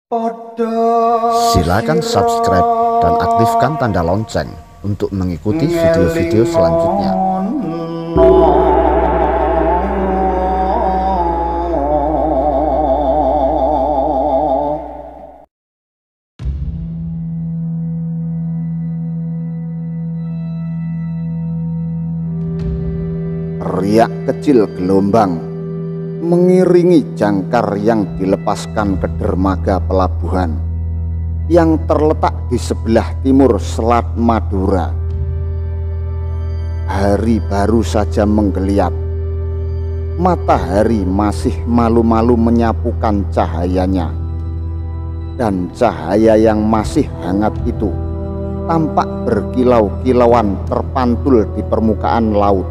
Silakan subscribe dan aktifkan tanda lonceng untuk mengikuti video-video selanjutnya. Riak kecil gelombang mengiringi jangkar yang dilepaskan ke dermaga pelabuhan yang terletak di sebelah timur Selat Madura. Hari baru saja menggeliat. Matahari masih malu-malu menyapukan cahayanya, dan cahaya yang masih hangat itu tampak berkilau-kilauan terpantul di permukaan laut.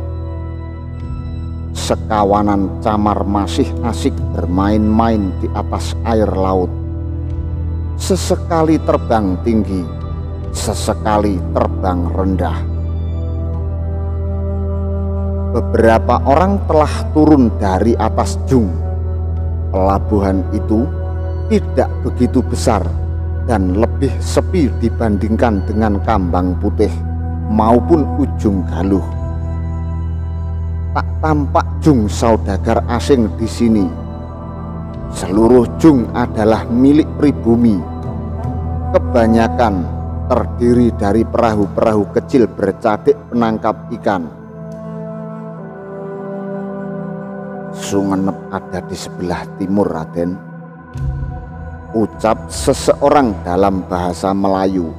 Sekawanan camar masih asik bermain-main di atas air laut. Sesekali terbang tinggi, sesekali terbang rendah. Beberapa orang telah turun dari atas jung. Pelabuhan itu tidak begitu besar dan lebih sepi dibandingkan dengan Kambang Putih maupun Ujung Galuh. Tak tampak jung saudagar asing di sini. Seluruh jung adalah milik pribumi. Kebanyakan terdiri dari perahu-perahu kecil bercadik penangkap ikan. Sungenep ada di sebelah timur, Raden, ucap seseorang dalam bahasa Melayu.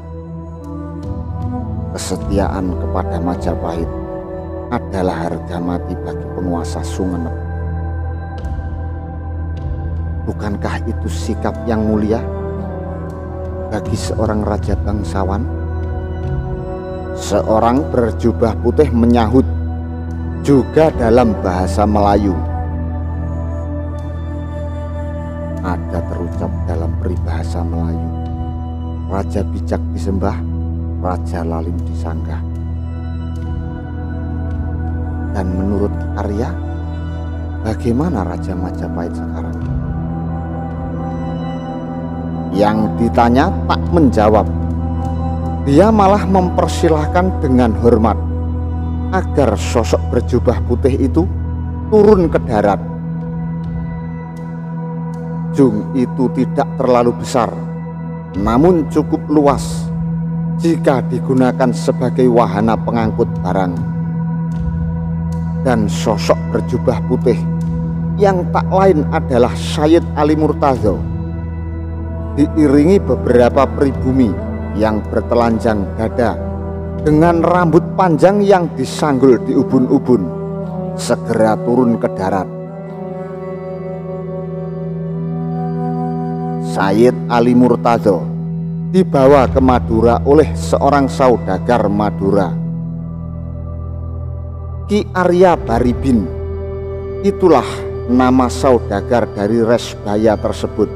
Kesetiaan kepada Majapahit adalah harga mati bagi penguasa Sungenep. Bukankah itu sikap yang mulia bagi seorang raja bangsawan? Seorang berjubah putih menyahut juga dalam bahasa Melayu. Ada terucap dalam peribahasa Melayu, raja bijak disembah, raja lalim disanggah. Dan menurut Arya, bagaimana Raja Majapahit sekarang? Yang ditanya tak menjawab. Dia malah mempersilahkan dengan hormat agar sosok berjubah putih itu turun ke darat. Jung itu tidak terlalu besar, namun cukup luas jika digunakan sebagai wahana pengangkut barang. Dan sosok berjubah putih yang tak lain adalah Sayyid Ali Murtaza, diiringi beberapa pribumi yang bertelanjang dada dengan rambut panjang yang disanggul di ubun-ubun, segera turun ke darat. Sayyid Ali Murtaza dibawa ke Madura oleh seorang saudagar Madura, Ki Arya Baribin. Itulah nama saudagar dari Resbaya tersebut.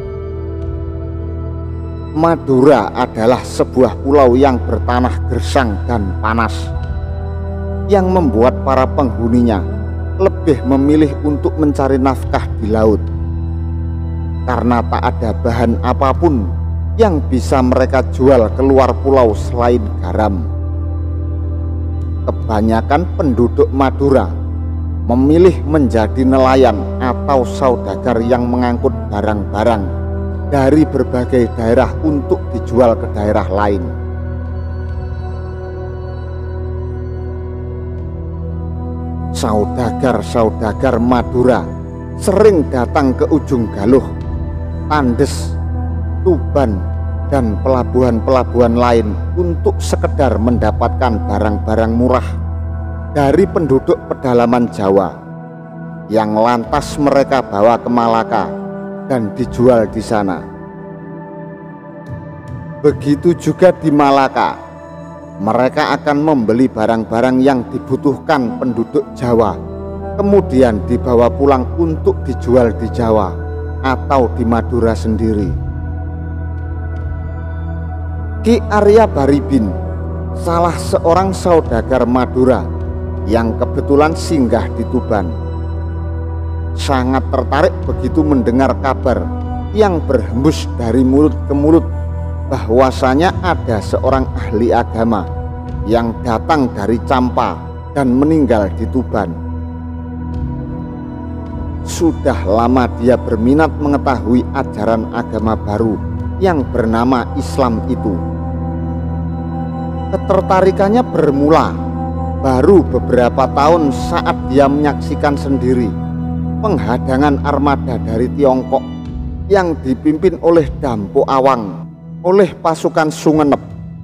Madura adalah sebuah pulau yang bertanah gersang dan panas, yang membuat para penghuninya lebih memilih untuk mencari nafkah di laut, karena tak ada bahan apapun yang bisa mereka jual keluar pulau selain garam. Kebanyakan penduduk Madura memilih menjadi nelayan atau saudagar yang mengangkut barang-barang dari berbagai daerah untuk dijual ke daerah lain. Saudagar-saudagar Madura sering datang ke Ujung Galuh, Tandes, Tuban, dan pelabuhan-pelabuhan lain untuk sekedar mendapatkan barang-barang murah dari penduduk pedalaman Jawa yang lantas mereka bawa ke Malaka dan dijual di sana. Begitu juga di Malaka, mereka akan membeli barang-barang yang dibutuhkan penduduk Jawa, kemudian dibawa pulang untuk dijual di Jawa atau di Madura sendiri. Ki Arya Baribin, salah seorang saudagar Madura yang kebetulan singgah di Tuban, sangat tertarik begitu mendengar kabar yang berhembus dari mulut ke mulut bahwasanya ada seorang ahli agama yang datang dari Campa dan meninggal di Tuban. Sudah lama dia berminat mengetahui ajaran agama baru yang bernama Islam itu. Ketertarikannya bermula baru beberapa tahun saat dia menyaksikan sendiri penghadangan armada dari Tiongkok yang dipimpin oleh Dampo Awang oleh pasukan Sungenep.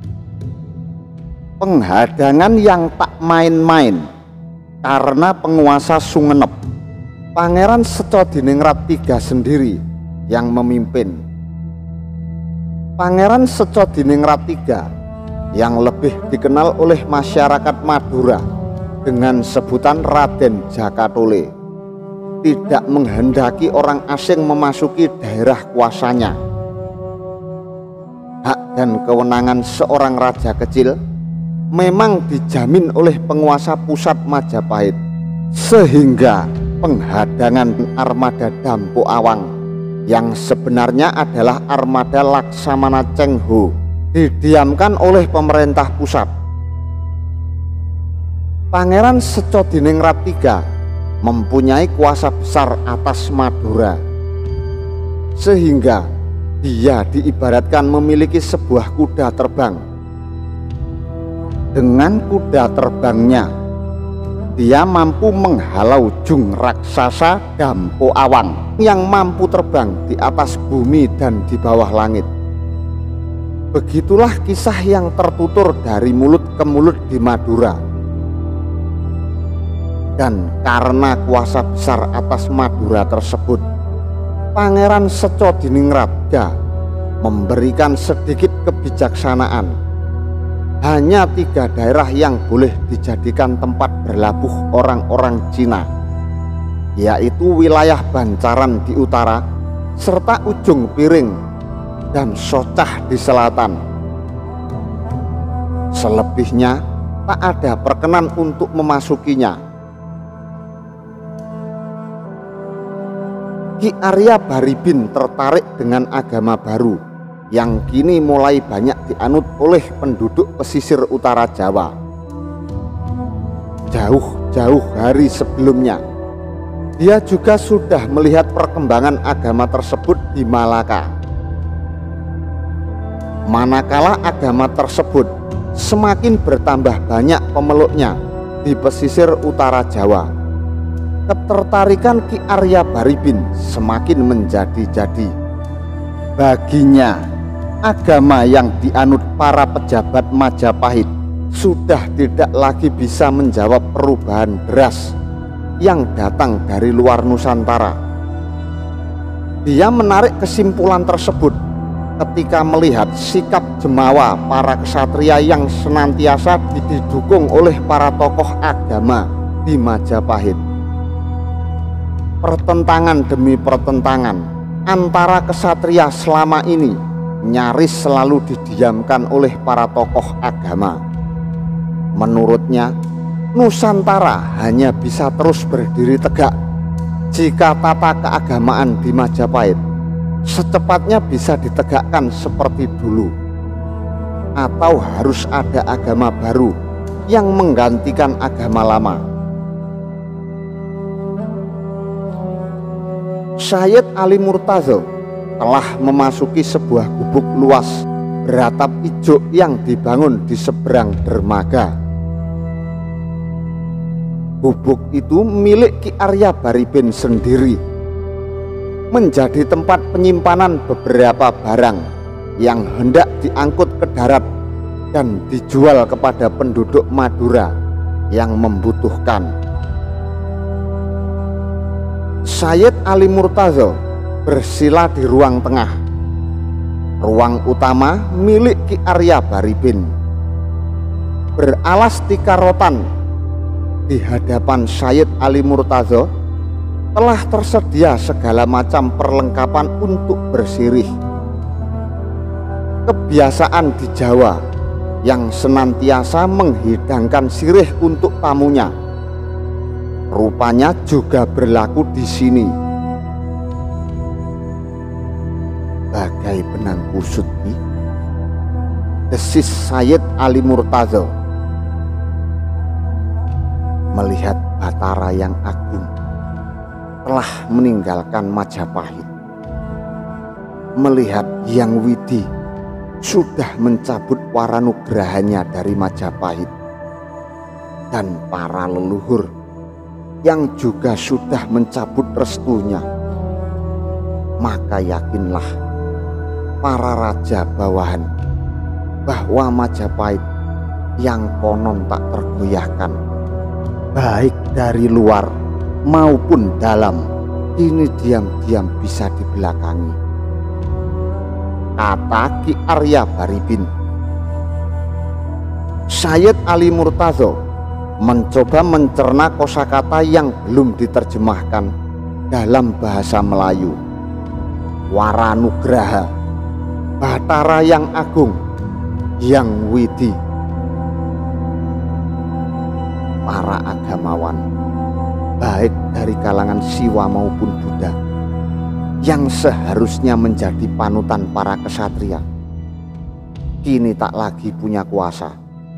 Penghadangan yang tak main-main karena penguasa Sungenep, Pangeran Secodiningrat III sendiri yang memimpin. Pangeran Secodiningrat III yang lebih dikenal oleh masyarakat Madura dengan sebutan Raden Jakatole tidak menghendaki orang asing memasuki daerah kuasanya. Hak dan kewenangan seorang raja kecil memang dijamin oleh penguasa pusat Majapahit, sehingga penghadangan armada Dampo Awang yang sebenarnya adalah armada Laksamana Cheng Ho didiamkan oleh pemerintah pusat. Pangeran Secodiningrat III mempunyai kuasa besar atas Madura, sehingga dia diibaratkan memiliki sebuah kuda terbang. Dengan kuda terbangnya, dia mampu menghalau jung raksasa Dampo Awang yang mampu terbang di atas bumi dan di bawah langit. Begitulah kisah yang tertutur dari mulut ke mulut di Madura. Dan karena kuasa besar atas Madura tersebut, Pangeran Secodiningrat III memberikan sedikit kebijaksanaan. Hanya 3 daerah yang boleh dijadikan tempat berlabuh orang-orang Cina, yaitu wilayah Bancaran di utara, serta Ujung Piring dan Socah di selatan. Selebihnya tak ada perkenan untuk memasukinya. Ki Arya Baribin tertarik dengan agama baru yang kini mulai banyak dianut oleh penduduk pesisir utara Jawa. Jauh-jauh hari sebelumnya, dia juga sudah melihat perkembangan agama tersebut di Malaka. Manakala agama tersebut semakin bertambah banyak pemeluknya di pesisir utara Jawa, ketertarikan Ki Arya Baribin semakin menjadi-jadi. Baginya, agama yang dianut para pejabat Majapahit sudah tidak lagi bisa menjawab perubahan deras yang datang dari luar Nusantara. Dia menarik kesimpulan tersebut ketika melihat sikap jemawa para kesatria yang senantiasa didukung oleh para tokoh agama di Majapahit. Pertentangan demi pertentangan antara kesatria selama ini nyaris selalu didiamkan oleh para tokoh agama. Menurutnya, Nusantara hanya bisa terus berdiri tegak jika tata keagamaan di Majapahit secepatnya bisa ditegakkan seperti dulu, atau harus ada agama baru yang menggantikan agama lama. Syed Ali Murtaza telah memasuki sebuah gubuk luas beratap ijuk yang dibangun di seberang dermaga. Gubuk itu milik Ki Arya Baribin sendiri, menjadi tempat penyimpanan beberapa barang yang hendak diangkut ke darat dan dijual kepada penduduk Madura yang membutuhkan. Syed Ali Murtaza bersila di ruang tengah. Ruang utama milik Ki Arya Baribin. Beralas tikar rotan di hadapan Syed Ali Murtaza telah tersedia segala macam perlengkapan untuk bersirih. Kebiasaan di Jawa yang senantiasa menghidangkan sirih untuk tamunya, rupanya juga berlaku di sini. sebagai benang kusut Ki? Desis Sayyid Ali Murtaza. Melihat Batara yang agung telah meninggalkan Majapahit, melihat Hyang Widi sudah mencabut waranugrahanya dari Majapahit, dan para leluhur yang juga sudah mencabut restunya, maka yakinlah para raja bawahan bahwa Majapahit yang konon tak tergoyahkan, baik dari luar maupun dalam, ini diam-diam bisa dibelakangi. Kata Ki Arya Baribin. Sayyid Ali Murtaza mencoba mencerna kosakata yang belum diterjemahkan dalam bahasa Melayu. Waranugraha, Batara yang agung, Hyang Widi. Para agamawan, baik dari kalangan Siwa maupun Buddha, yang seharusnya menjadi panutan para kesatria, kini tak lagi punya kuasa.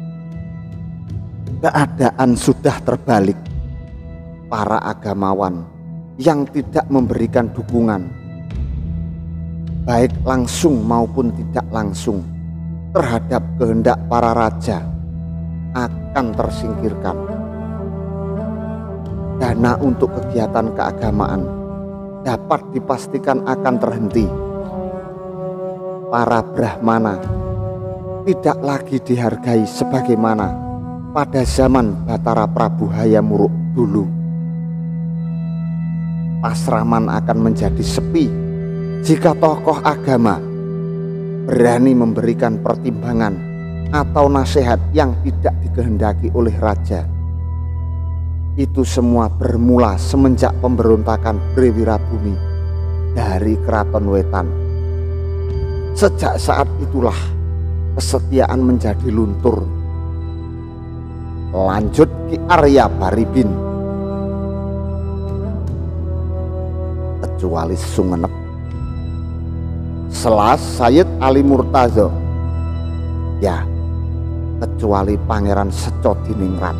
Keadaan sudah terbalik. Para agamawan yang tidak memberikan dukungan, baik langsung maupun tidak langsung, terhadap kehendak para raja akan tersingkirkan. Dana untuk kegiatan keagamaan dapat dipastikan akan terhenti. Para Brahmana tidak lagi dihargai sebagaimana pada zaman Batara Prabu Hayam Wuruk dulu. Pasraman akan menjadi sepi jika tokoh agama berani memberikan pertimbangan atau nasihat yang tidak dikehendaki oleh raja. Itu semua bermula semenjak pemberontakan Brewirabumi dari Keraton Wetan. Sejak saat itulah kesetiaan menjadi luntur. Lanjut Ki Arya Baribin. Kecuali Sungenep, Selas Sayyid Ali Murtaza, ya, kecuali Pangeran Secodiningrat.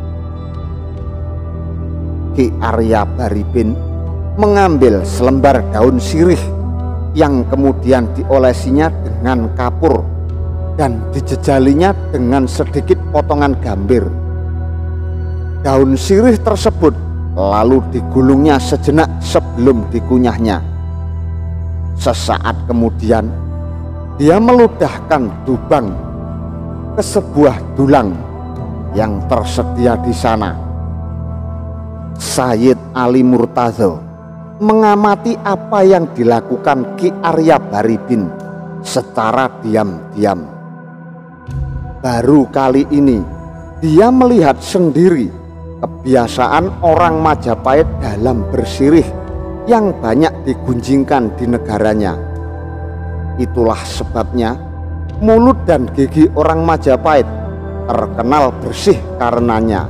Ki Arya Baribin mengambil selembar daun sirih yang kemudian diolesinya dengan kapur dan dijejalinya dengan sedikit potongan gambir. Daun sirih tersebut lalu digulungnya sejenak sebelum dikunyahnya. Sesaat kemudian dia meludahkan dubang ke sebuah dulang yang tersedia di sana. Sayyid Ali Murtaza mengamati apa yang dilakukan Ki Arya Baribin secara diam-diam. Baru kali ini dia melihat sendiri kebiasaan orang Majapahit dalam bersirih yang banyak digunjingkan di negaranya. Itulah sebabnya mulut dan gigi orang Majapahit terkenal bersih karenanya.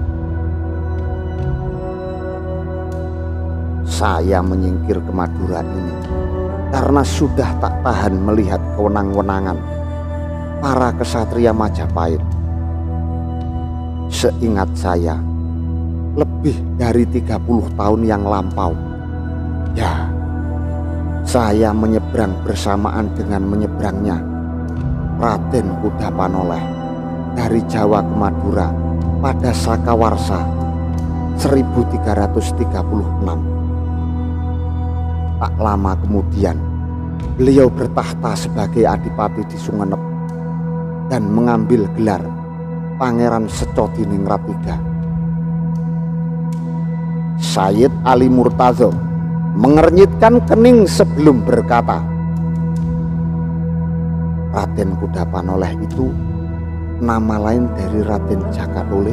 Saya menyingkir ke Madura ini karena sudah tak tahan melihat kewenang-wenangan para kesatria Majapahit. Seingat saya, lebih dari 30 tahun yang lampau, ya, saya menyeberang bersamaan dengan menyeberangnya Raden Kudapanoleh dari Jawa ke Madura pada Sakawarsa 1336. Tak lama kemudian beliau bertahta sebagai adipati di Sungenep dan mengambil gelar Pangeran Secodiningrat III. Sayyid Ali Murtaza mengernyitkan kening sebelum berkata, Raden Kudapanoleh itu nama lain dari Raden Jakatole.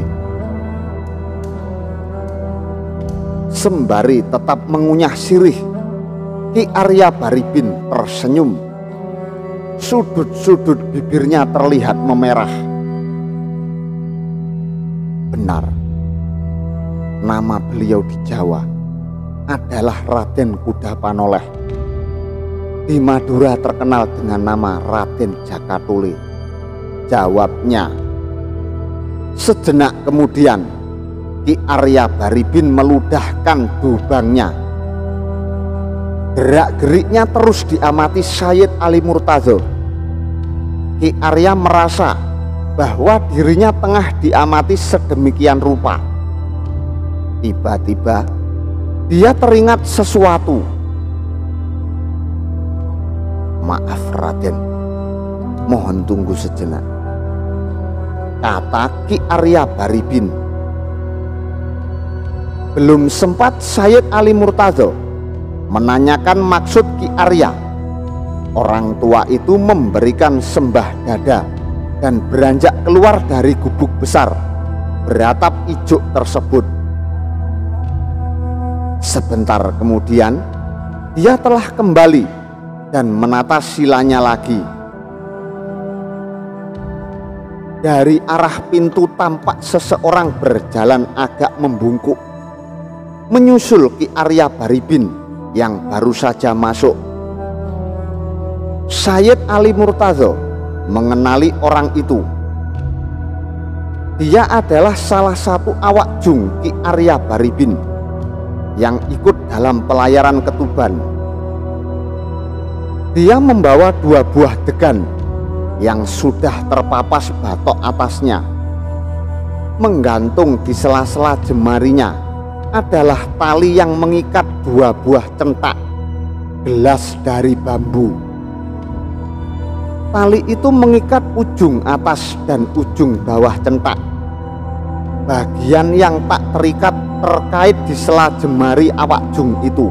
Sembari tetap mengunyah sirih, Ki Arya Baribin tersenyum. Sudut-sudut bibirnya terlihat memerah. Benar, nama beliau di Jawa adalah Raden Kudapanoleh. di Madura terkenal dengan nama Raden Jakatule? Jawabnya. Sejenak kemudian Ki Arya Baribin meludahkan dubangnya. Gerak-geriknya terus diamati Sayyid Ali Murtadho. Ki Arya merasa bahwa dirinya tengah diamati sedemikian rupa. Tiba-tiba dia teringat sesuatu. "Maaf Raden, mohon tunggu sejenak," kata Ki Arya Baribin. Belum sempat Sayyid Ali Murtadho menanyakan maksud Ki Arya, orang tua itu memberikan sembah dada dan beranjak keluar dari gubuk besar beratap ijuk tersebut. Sebentar kemudian dia telah kembali dan menata silanya lagi. Dari arah pintu tampak seseorang berjalan agak membungkuk, menyusul Ki Arya Baribin yang baru saja masuk. Sayyid Ali Murtadho mengenali orang itu. Dia adalah salah satu awak jung Ki Arya Baribin yang ikut dalam pelayaran ke Tuban. Dia membawa 2 buah degan yang sudah terpapas batok atasnya. Menggantung di sela-sela jemarinya adalah tali yang mengikat 2 buah centak gelas dari bambu. Tali itu mengikat ujung atas dan ujung bawah centak. Bagian yang tak terikat terkait di sela jemari awak jung itu.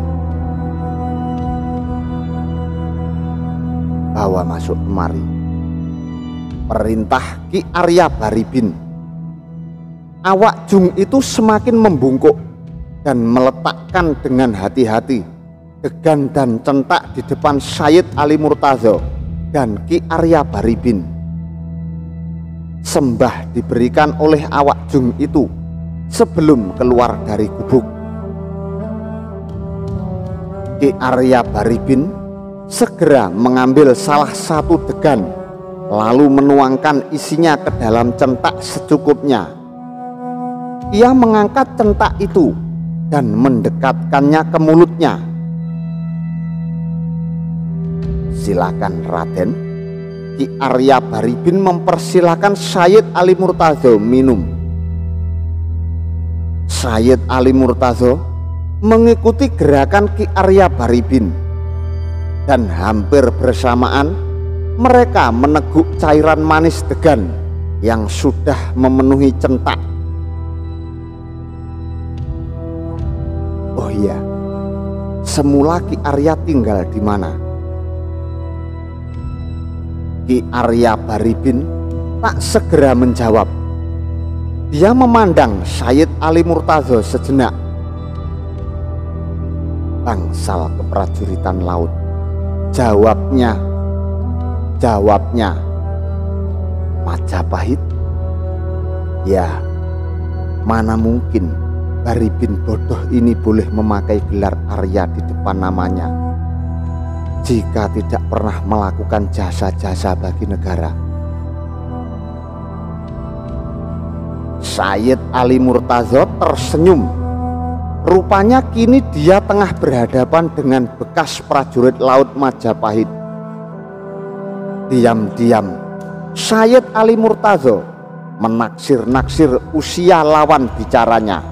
"Bawa masuk kemari," perintah Ki Arya Baribin. Awak jung itu semakin membungkuk dan meletakkan dengan hati-hati degan dan centak di depan Sayyid Ali Murtadho dan Ki Arya Baribin. Sembah diberikan oleh awak jung itu sebelum keluar dari gubuk. Ki Arya Baribin segera mengambil salah satu degan, lalu menuangkan isinya ke dalam centak secukupnya. Ia mengangkat centak itu dan mendekatkannya ke mulutnya. "Silakan Raden." Ki Arya Baribin mempersilahkan Sayyid Ali Murtadho minum. Sayyid Ali Murtadho mengikuti gerakan Ki Arya Baribin, dan hampir bersamaan mereka meneguk cairan manis degan yang sudah memenuhi centak. "Oh iya, semula Ki Arya tinggal di mana?" Ki Arya Baribin tak segera menjawab. Dia memandang Sayyid Ali Murtadho sejenak. "Bangsal keprajuritan laut," Jawabnya. "Majapahit? Ya, mana mungkin Baribin bodoh ini boleh memakai gelar Arya di depan namanya jika tidak pernah melakukan jasa-jasa bagi negara." Sayyid Ali Murtadho tersenyum. Rupanya kini dia tengah berhadapan dengan bekas prajurit laut Majapahit. Diam-diam Sayyid Ali Murtadho menaksir-naksir usia lawan bicaranya.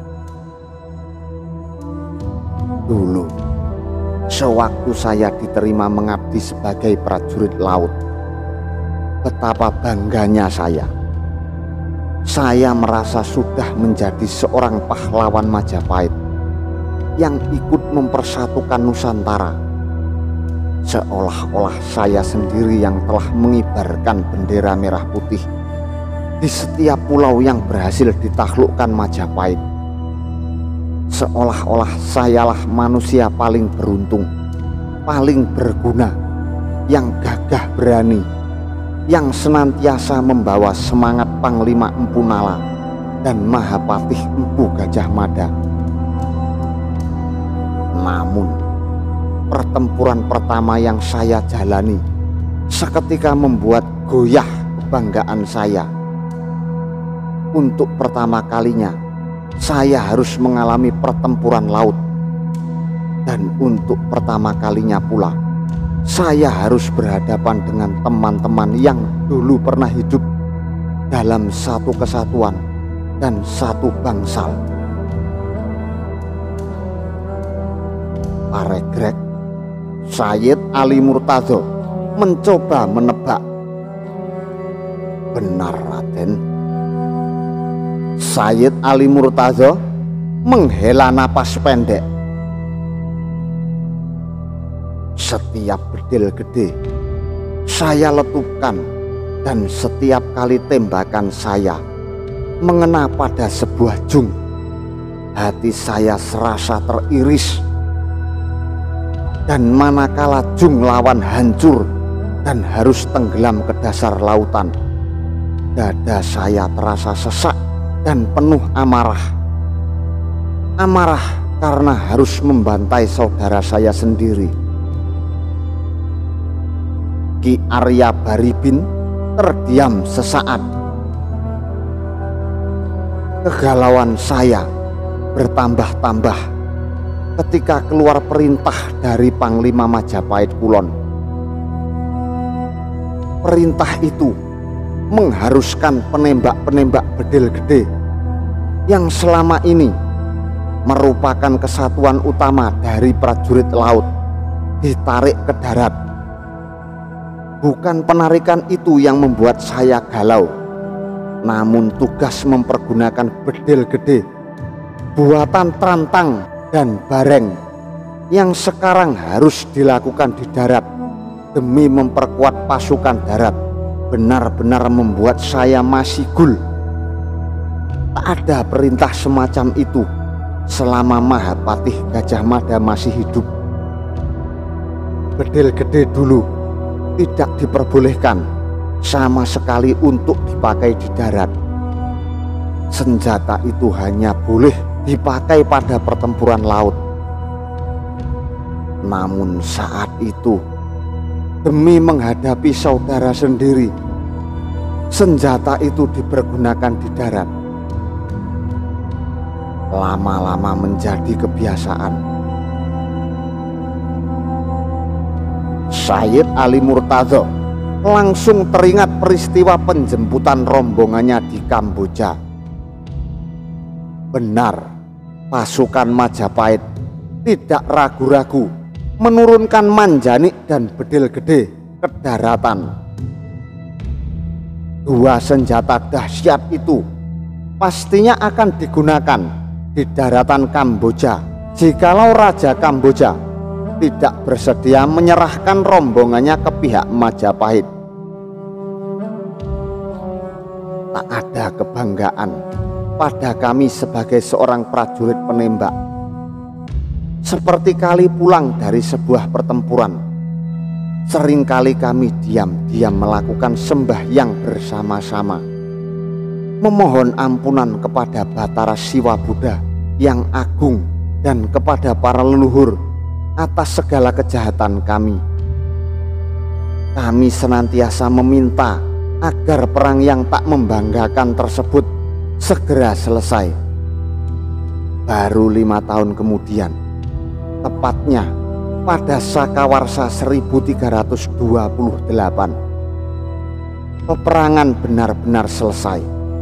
"Dulu sewaktu saya diterima mengabdi sebagai prajurit laut, betapa bangganya saya. Saya merasa sudah menjadi seorang pahlawan Majapahit yang ikut mempersatukan Nusantara. Seolah-olah saya sendiri yang telah mengibarkan bendera merah putih di setiap pulau yang berhasil ditaklukkan Majapahit. Seolah-olah sayalah manusia paling beruntung, paling berguna, yang gagah berani, yang senantiasa membawa semangat Panglima Empu Nala dan Mahapatih Empu Gajah Mada. Namun pertempuran pertama yang saya jalani seketika membuat goyah kebanggaan saya. Untuk pertama kalinya saya harus mengalami pertempuran laut, dan untuk pertama kalinya pula saya harus berhadapan dengan teman-teman yang dulu pernah hidup dalam satu kesatuan dan satu bangsal. Paregrek Sayyid Ali Murtadho mencoba menebak. Benar, Raden. Sayyid Ali Murtadho menghela napas pendek. Setiap bedil gede saya letupkan, dan setiap kali tembakan saya mengena pada sebuah jung, hati saya serasa teriris. Dan manakala jung lawan hancur dan harus tenggelam ke dasar lautan, dada saya terasa sesak dan penuh amarah. Amarah karena harus membantai saudara saya sendiri. Ki Arya Baribin terdiam sesaat. Kegalauan saya bertambah-tambah ketika keluar perintah dari Panglima Majapahit Kulon. Perintah itu mengharuskan penembak-penembak bedil gede yang selama ini merupakan kesatuan utama dari prajurit laut ditarik ke darat. Bukan penarikan itu yang membuat saya galau, namun tugas mempergunakan bedil gede buatan Trantang dan Bareng yang sekarang harus dilakukan di darat demi memperkuat pasukan darat benar-benar membuat saya masih gul. Tak ada perintah semacam itu selama Mahapatih Gajah Mada masih hidup. Bedil gede dulu tidak diperbolehkan sama sekali untuk dipakai di darat. Senjata itu hanya boleh dipakai pada pertempuran laut. Namun saat itu, demi menghadapi saudara sendiri, senjata itu dipergunakan di darat. Lama-lama menjadi kebiasaan. Sayyid Ali Murtadho langsung teringat peristiwa penjemputan rombongannya di Kamboja. Benar, pasukan Majapahit tidak ragu-ragu menurunkan Manjanik dan bedil gede ke daratan. Dua senjata dahsyat itu pastinya akan digunakan di daratan Kamboja jikalau Raja Kamboja tidak bersedia menyerahkan rombongannya ke pihak Majapahit. Tak ada kebanggaan pada kami sebagai seorang prajurit penembak. Seperti kali pulang dari sebuah pertempuran, seringkali kami diam-diam melakukan sembahyang bersama-sama, memohon ampunan kepada Batara Siwa Buddha yang agung dan kepada para leluhur atas segala kejahatan kami. Kami senantiasa meminta agar perang yang tak membanggakan tersebut segera selesai. Baru 5 tahun kemudian, tepatnya pada Sakawarsa 1328, peperangan benar-benar selesai.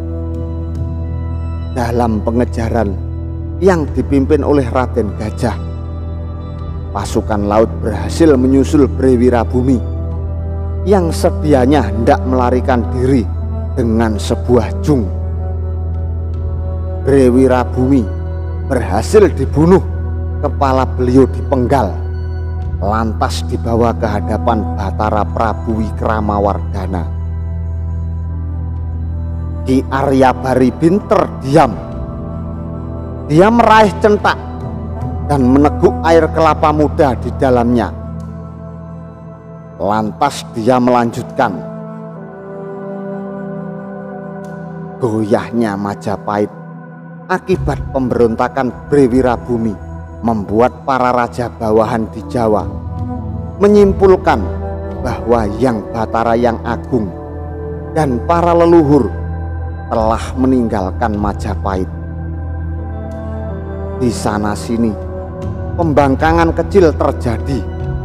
Dalam pengejaran yang dipimpin oleh Raden Gajah, pasukan laut berhasil menyusul Brewirabumi yang sedianya hendak melarikan diri dengan sebuah jung. Brewirabumi berhasil dibunuh, kepala beliau dipenggal, lantas dibawa ke hadapan Batara Prabu Wikramawardhana. Ki Arya Baribin terdiam. Dia meraih centak dan meneguk air kelapa muda di dalamnya. Lantas dia melanjutkan. Goyahnya Majapahit akibat pemberontakan Brewirabumi membuat para raja bawahan di Jawa menyimpulkan bahwa Yang Batara yang Agung dan para leluhur telah meninggalkan Majapahit. Di sana-sini pembangkangan kecil terjadi,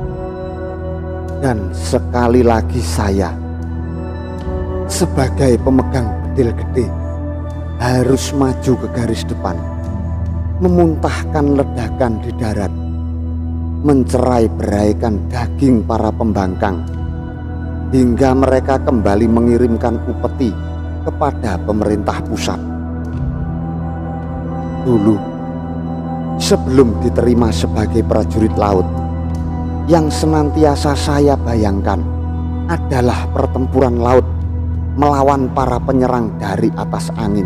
dan sekali lagi saya sebagai pemegang bedil gede harus maju ke garis depan, memuntahkan ledakan di darat, mencerai-beraikan daging para pembangkang, hingga mereka kembali mengirimkan upeti kepada pemerintah pusat. Dulu, sebelum diterima sebagai prajurit laut, yang senantiasa saya bayangkan adalah pertempuran laut melawan para penyerang dari atas angin,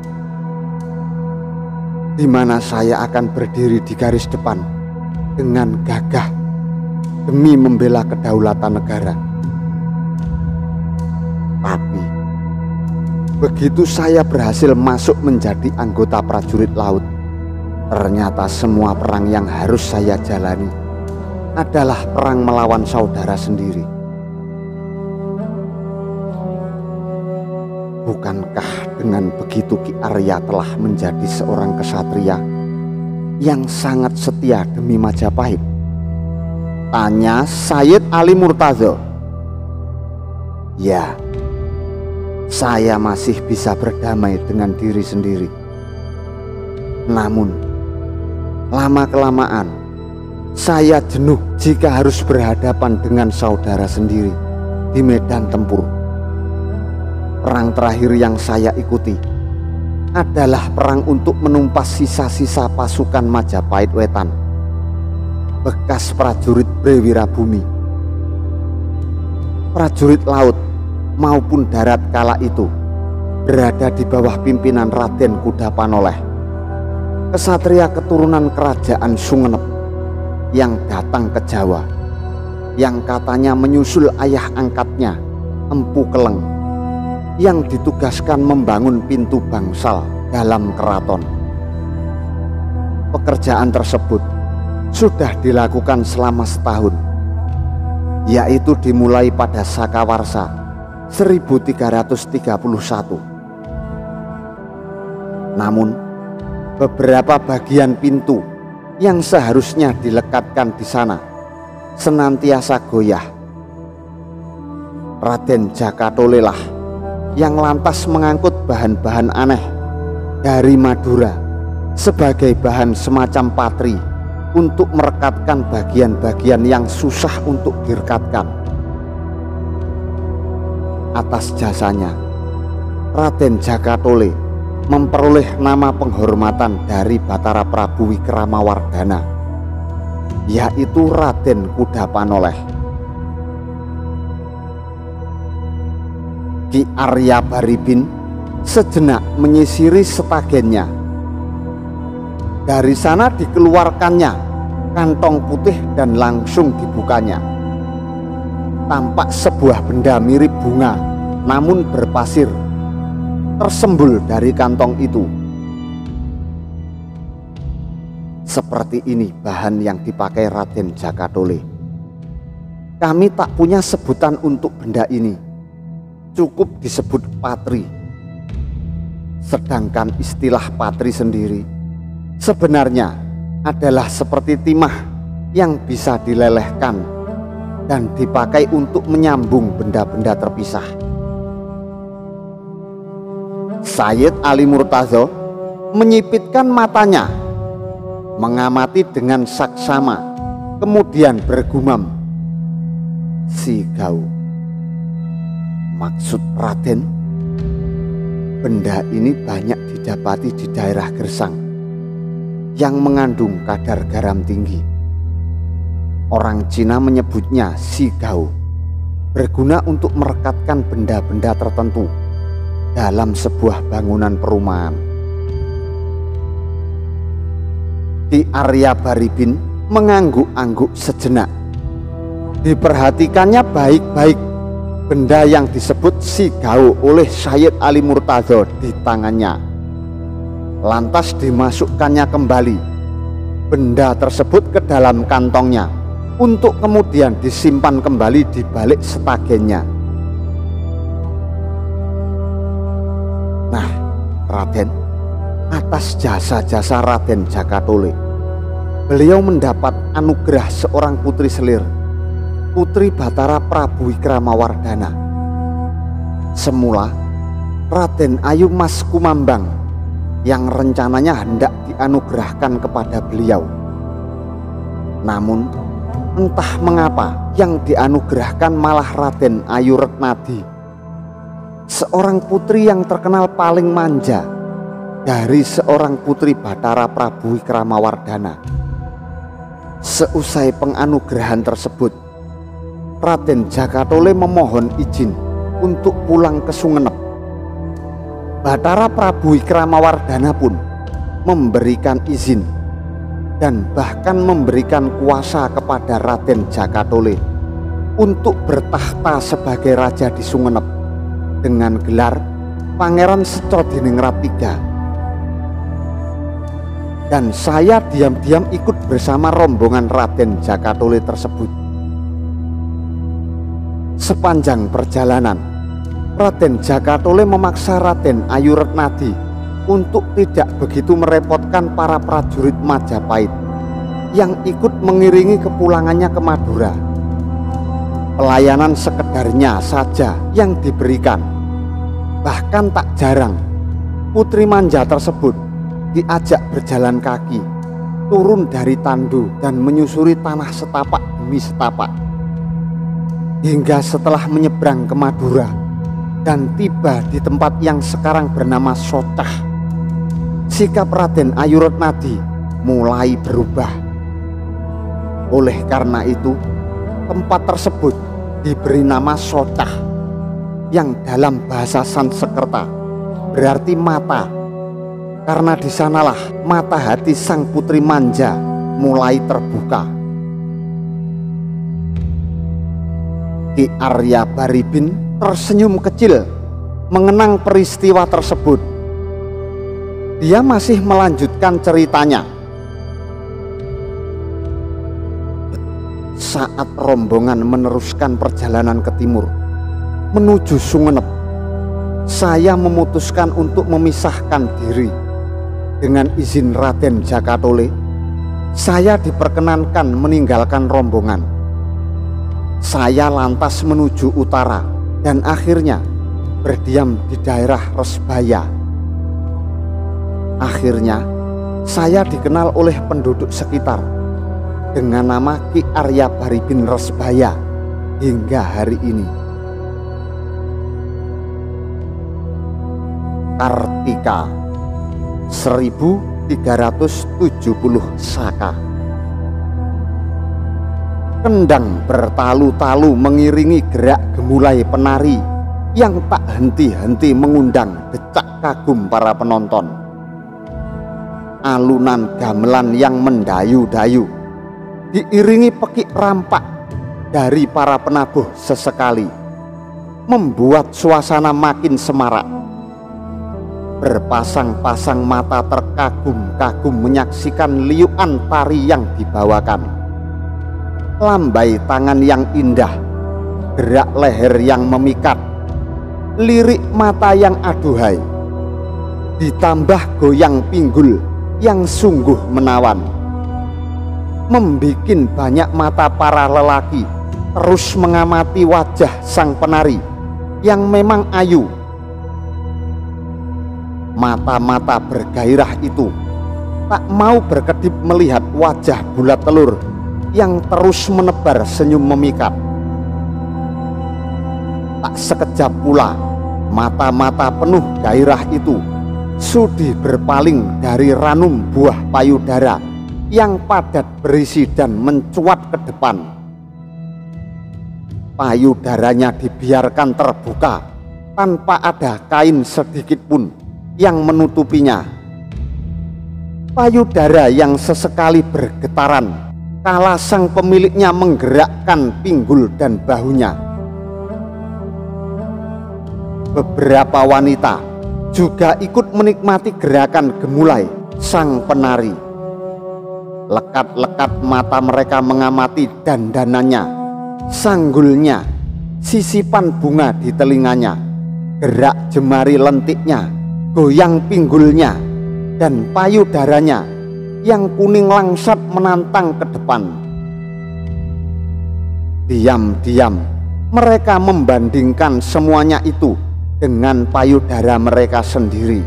di mana saya akan berdiri di garis depan dengan gagah demi membela kedaulatan negara. Tapi begitu saya berhasil masuk menjadi anggota prajurit laut, ternyata semua perang yang harus saya jalani adalah perang melawan saudara sendiri. Bukankah dengan begitu Ki Arya telah menjadi seorang kesatria yang sangat setia demi Majapahit? Tanya Sayyid Ali Murtaza. Ya, saya masih bisa berdamai dengan diri sendiri. Namun, lama-kelamaan saya jenuh jika harus berhadapan dengan saudara sendiri di medan tempur. Perang terakhir yang saya ikuti adalah perang untuk menumpas sisa-sisa pasukan Majapahit Wetan, bekas prajurit Brewirabumi. Prajurit laut maupun darat kala itu berada di bawah pimpinan Raden Kudapanoleh, kesatria keturunan kerajaan Sungenep yang datang ke Jawa, yang katanya menyusul ayah angkatnya Empu Keleng, yang ditugaskan membangun pintu bangsal dalam keraton. Pekerjaan tersebut sudah dilakukan selama setahun, yaitu dimulai pada Sakawarsa 1331. Namun, beberapa bagian pintu yang seharusnya dilekatkan di sana senantiasa goyah. Raden Jakatole lah yang lantas mengangkut bahan-bahan aneh dari Madura sebagai bahan semacam patri untuk merekatkan bagian-bagian yang susah untuk direkatkan. Atas jasanya, Raden Jakatole memperoleh nama penghormatan dari Batara Prabu Wikramawardhana, yaitu Raden Kudapanoleh. Ki Arya Baribin sejenak menyisiri setagennya. Dari sana dikeluarkannya kantong putih dan langsung dibukanya. Tampak sebuah benda mirip bunga namun berpasir tersembul dari kantong itu. Seperti ini bahan yang dipakai Raden Jakatole. Kami tak punya sebutan untuk benda ini, cukup disebut patri. Sedangkan istilah patri sendiri sebenarnya adalah seperti timah yang bisa dilelehkan dan dipakai untuk menyambung benda-benda terpisah. Sayyid Ali Murtaza menyipitkan matanya, mengamati dengan saksama, kemudian bergumam, "Sigau. Maksud Raden, benda ini banyak didapati di daerah Gersang yang mengandung kadar garam tinggi. Orang Cina menyebutnya sigau, berguna untuk merekatkan benda-benda tertentu dalam sebuah bangunan perumahan." Ki Arya Baribin mengangguk-angguk sejenak. Diperhatikannya baik-baik benda yang disebut sigau oleh Sayyid Ali Murtaza di tangannya. Lantas dimasukkannya kembali benda tersebut ke dalam kantongnya untuk kemudian disimpan kembali di balik setagennya. Nah, Raden, atas jasa-jasa Raden Jakatole, beliau mendapat anugerah seorang putri selir, Putri Batara Prabu Wikramawardhana. Semula Raden Ayu Mas Kumambang yang rencananya hendak dianugerahkan kepada beliau. Namun entah mengapa yang dianugerahkan malah Raden Ayu Retnadi, seorang putri yang terkenal paling manja dari seorang putri Batara Prabu Wikramawardhana. Seusai penganugerahan tersebut, Raden Jakatole memohon izin untuk pulang ke Sumenep. Batara Prabu Wikramawardhana pun memberikan izin dan bahkan memberikan kuasa kepada Raden Jakatole untuk bertahta sebagai raja di Sumenep dengan gelar Pangeran Secodiningrat III. Dan saya diam-diam ikut bersama rombongan Raden Jakatole tersebut. Sepanjang perjalanan, Raden Jakatole memaksa Raden Ayu Retnadi untuk tidak begitu merepotkan para prajurit Majapahit yang ikut mengiringi kepulangannya ke Madura. Pelayanan sekedarnya saja yang diberikan. Bahkan tak jarang putri manja tersebut diajak berjalan kaki, turun dari tandu dan menyusuri tanah setapak demi setapak, hingga setelah menyeberang ke Madura dan tiba di tempat yang sekarang bernama Socah, sikap Raden Ayu Retnadi mulai berubah. Oleh karena itu, tempat tersebut diberi nama Socah, yang dalam bahasa Sanskerta berarti mata, karena di sanalah mata hati sang putri manja mulai terbuka. Ki Arya Baribin tersenyum kecil mengenang peristiwa tersebut. Dia masih melanjutkan ceritanya. Saat rombongan meneruskan perjalanan ke timur menuju Sumenep, saya memutuskan untuk memisahkan diri. Dengan izin Raden Jakatole, saya diperkenankan meninggalkan rombongan. Saya lantas menuju utara dan akhirnya berdiam di daerah Resbaya. Akhirnya saya dikenal oleh penduduk sekitar dengan nama Ki Arya Baribin Resbaya hingga hari ini. Kartika 1370 Saka. Kendang bertalu-talu mengiringi gerak gemulai penari yang tak henti-henti mengundang decak kagum para penonton. Alunan gamelan yang mendayu-dayu diiringi pekik rampak dari para penabuh sesekali membuat suasana makin semarak. Berpasang-pasang mata terkagum-kagum menyaksikan liukan tari yang dibawakan. Lambai tangan yang indah, gerak leher yang memikat, lirik mata yang aduhai, ditambah goyang pinggul yang sungguh menawan, membikin banyak mata para lelaki terus mengamati wajah sang penari yang memang ayu. Mata-mata bergairah itu tak mau berkedip melihat wajah bulat telur yang terus menebar senyum memikat. Tak sekejap pula mata-mata penuh gairah itu sudi berpaling dari ranum buah payudara yang padat berisi dan mencuat ke depan. Payudaranya dibiarkan terbuka tanpa ada kain sedikit pun yang menutupinya. Payudara yang sesekali bergetaran kala sang pemiliknya menggerakkan pinggul dan bahunya. Beberapa wanita juga ikut menikmati gerakan gemulai sang penari. Lekat-lekat mata mereka mengamati dandanannya, sanggulnya, sisipan bunga di telinganya, gerak jemari lentiknya, goyang pinggulnya, dan payudaranya yang kuning langsat menantang ke depan. Diam-diam mereka membandingkan semuanya itu dengan payudara mereka sendiri.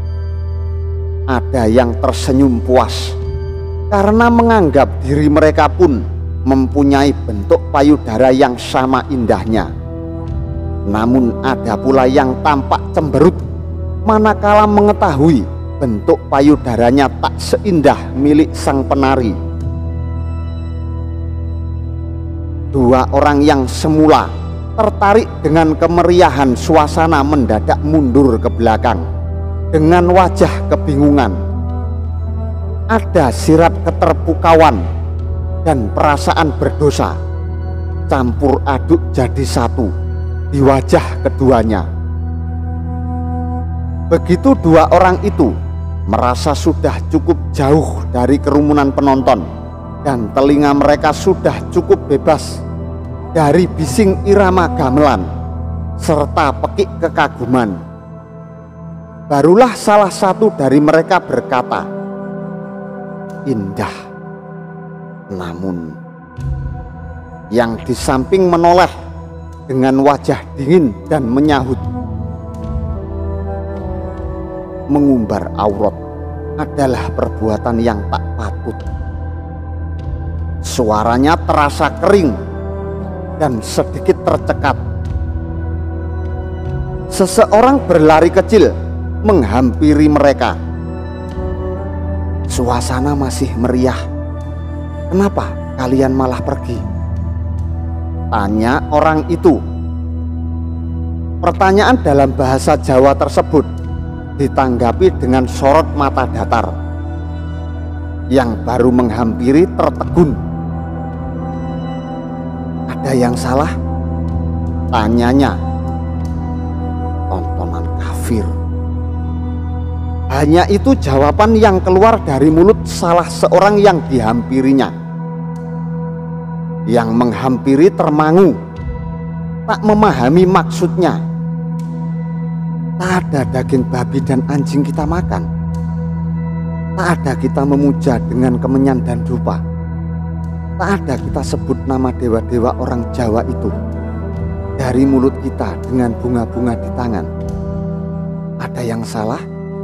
Ada yang tersenyum puas karena menganggap diri mereka pun mempunyai bentuk payudara yang sama indahnya. Namun ada pula yang tampak cemberut manakala mengetahui bentuk payudaranya tak seindah milik sang penari. Dua orang yang semula tertarik dengan kemeriahan suasana mendadak mundur ke belakang dengan wajah kebingungan. Ada sirat keterpukauan dan perasaan berdosa campur aduk jadi satu di wajah keduanya. Begitu dua orang itu merasa sudah cukup jauh dari kerumunan penonton dan telinga mereka sudah cukup bebas dari bising irama gamelan serta pekik kekaguman, barulah salah satu dari mereka berkata, "Indah." Namun yang di samping menoleh dengan wajah dingin dan menyahut, "Mengumbar aurat adalah perbuatan yang tak patut." Suaranya terasa kering dan sedikit tercekat. Seseorang berlari kecil menghampiri mereka. "Suasana masih meriah. Kenapa kalian malah pergi?" tanya orang itu. Pertanyaan dalam bahasa Jawa tersebut ditanggapi dengan sorot mata datar. Yang baru menghampiri tertegun. "Ada yang salah?" tanyanya. "Tontonan kafir." Hanya itu jawaban yang keluar dari mulut salah seorang yang dihampirinya. Yang menghampiri termangu, tak memahami maksudnya. "Tak ada daging babi dan anjing kita makan. Tak ada kita memuja dengan kemenyan dan dupa. Tak ada kita sebut nama dewa-dewa orang Jawa itu dari mulut kita dengan bunga-bunga di tangan. Ada yang salah?"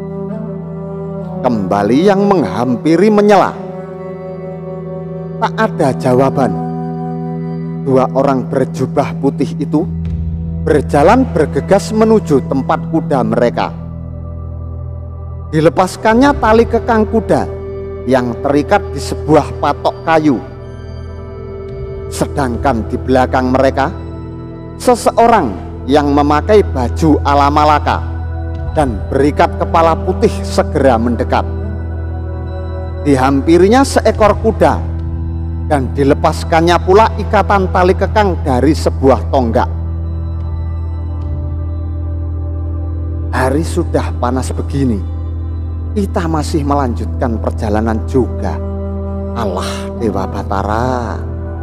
Kembali yang menghampiri menyela. Tak ada jawaban. Dua orang berjubah putih itu berjalan bergegas menuju tempat kuda mereka. Dilepaskannya tali kekang kuda yang terikat di sebuah patok kayu. Sedangkan di belakang mereka, seseorang yang memakai baju ala Malaka dan berikat kepala putih segera mendekat. Dihampirinya seekor kuda dan dilepaskannya pula ikatan tali kekang dari sebuah tonggak. Hari sudah panas begini, kita masih melanjutkan perjalanan juga. Alah Dewa Batara.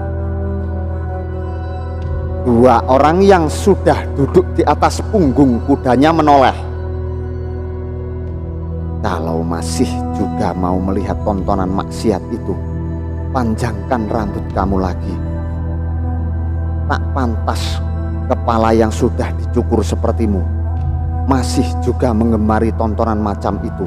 Dua orang yang sudah duduk di atas punggung kudanya menoleh. "Kalau masih juga mau melihat tontonan maksiat itu, panjangkan rambut kamu lagi. Tak pantas kepala yang sudah dicukur sepertimu masih juga mengemari tontonan macam itu,"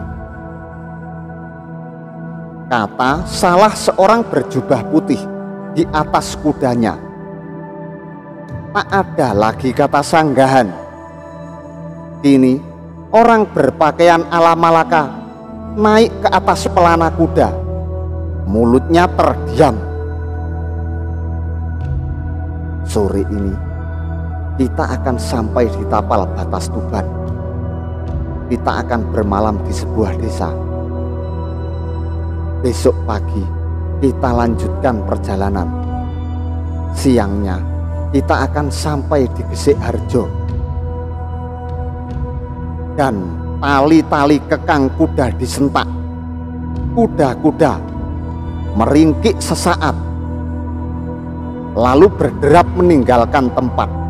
kata salah seorang berjubah putih di atas kudanya. Tak ada lagi kata sanggahan. Kini orang berpakaian ala Malaka naik ke atas pelana kuda. Mulutnya terdiam. "Sore ini kita akan sampai di tapal batas Tuban. Kita akan bermalam di sebuah desa. Besok pagi kita lanjutkan perjalanan. Siangnya kita akan sampai di Gesik Harjo. Dan tali-tali kekang kuda disentak. Kuda-kuda meringkik sesaat, lalu berderap meninggalkan tempat.